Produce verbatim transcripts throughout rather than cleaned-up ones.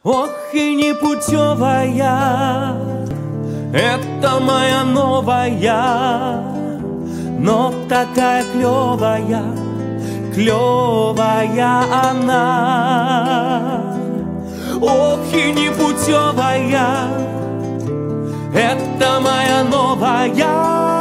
Ох и непутевая, это моя новая, но такая клевая, клевая она. Ох и непутевая, это моя новая,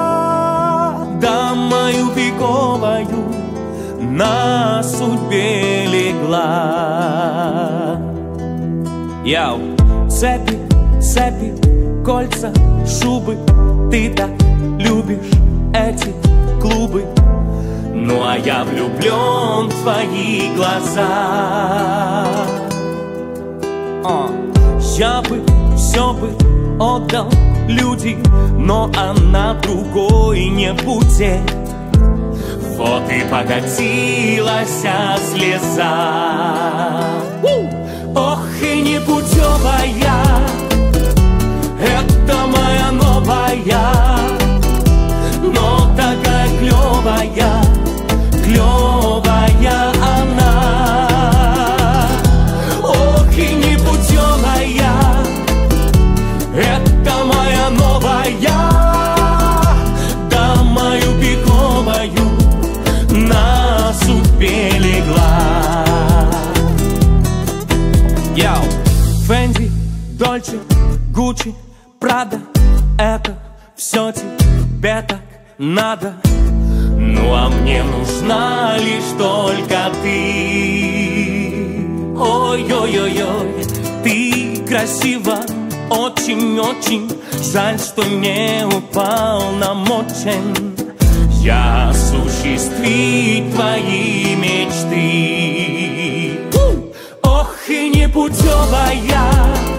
да мою пиковую на судьбе легла. Яу, цепи, цепи, кольца, шубы, ты так любишь эти клубы. Ну а я влюблен в твои глаза. О, я бы, все бы отдал люди, но она другой не будет. Вот и покатилась слеза. Ох и непутевая, это моя новая, но такая клевая, клевая она. Ох и непутевая, это моя новая, да мою пиковую на судьбе легла. Яу, Фенди, Дольче, Гуччи, Прада, это все тебе так надо. Ну а мне нужна лишь только ты. Ой-ой-ой-ой, ты красива, очень-очень. Жаль, что не уполномочен я осуществить твои мечты. Ох и непутевая,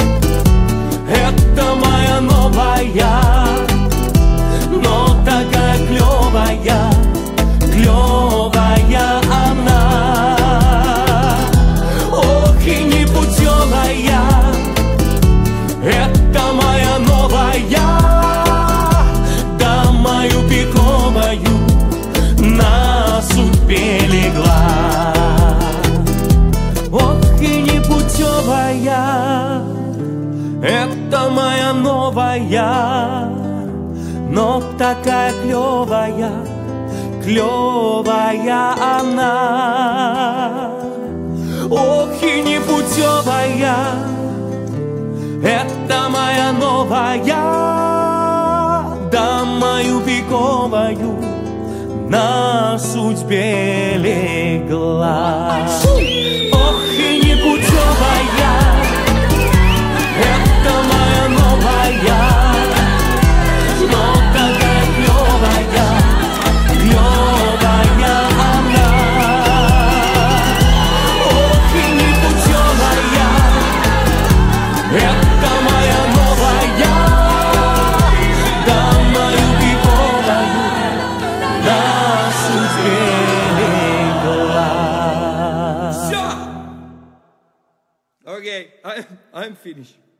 это моя новая, но такая клевая, клевая она. Ох и непутевая, это моя новая, да мою пиковую на судьбе легла. Ох и непутевая, это моя новая, но такая клевая, клевая она. Ох и непутевая, это моя новая, да мою пиковую на судьбе легла. Ох и непутевая, это моя новая, но такая клевая, клевая она. Ох и непутевая, это моя новая, да мою пиковую на судьбе легла. Все! Okay, I, I'm finished.